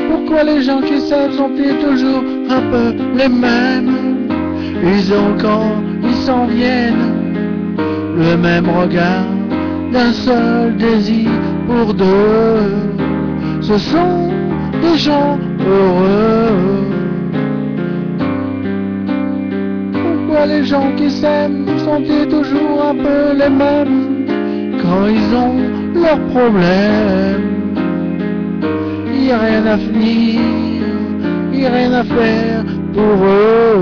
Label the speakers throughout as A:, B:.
A: Pourquoi les gens qui s'aiment sont-ils toujours un peu les mêmes? Ils ont quand ils s'en viennent le même regard, d'un seul désir pour deux. Ce sont des gens heureux. Pourquoi les gens qui s'aiment sont-ils toujours un peu les mêmes quand ils ont leurs problèmes? Il n'y a rien à finir, il n'y a rien à faire pour eux.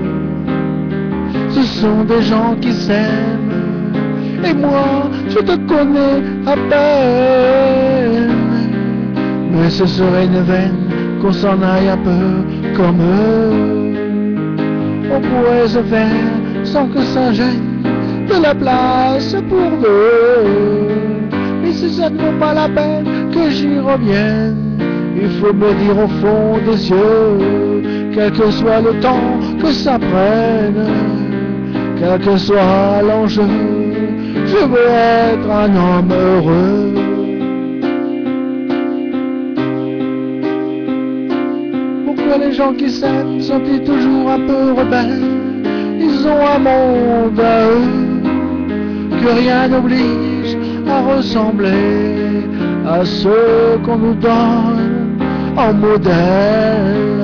A: Ce sont des gens qui s'aiment, et moi je te connais à peine. Mais ce serait une veine qu'on s'en aille un peu comme eux. On pourrait se faire sans que ça gêne de la place pour deux. Mais si ça ne vaut pas la peine que j'y revienne, il faut me dire au fond des yeux, quel que soit le temps que ça prenne, quel que soit l'enjeu, je veux être un homme heureux. Pourquoi les gens qui s'aiment sont-ils toujours un peu rebelles? Ils ont un monde à eux que rien n'oblige à ressembler à ceux qu'on nous donne en modèle.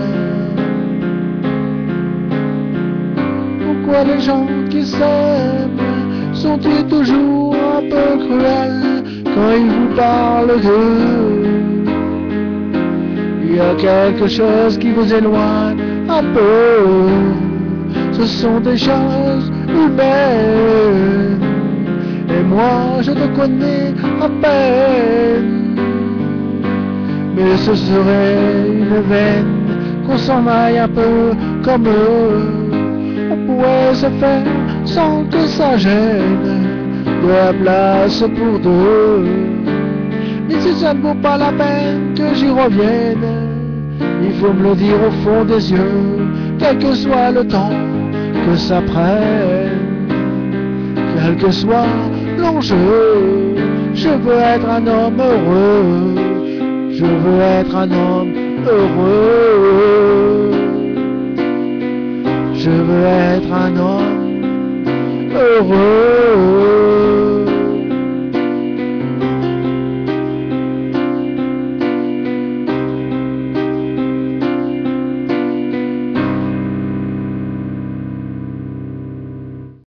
A: Pourquoi les gens qui s'aiment sont-ils toujours un peu cruels quand ils vous parlent d'eux? Il y a quelque chose qui vous éloigne un peu. Ce sont des choses humaines, et moi je te connais à peine. Mais ce serait une veine qu'on s'en aille un peu comme eux. On pourrait se faire sans que ça gêne de la place pour deux. Mais si ça ne vaut pas la peine que j'y revienne, il faut me le dire au fond des yeux, quel que soit le temps que ça prenne, quel que soit l'enjeu. Je veux être un homme heureux, je veux être un homme heureux, je veux être un homme heureux.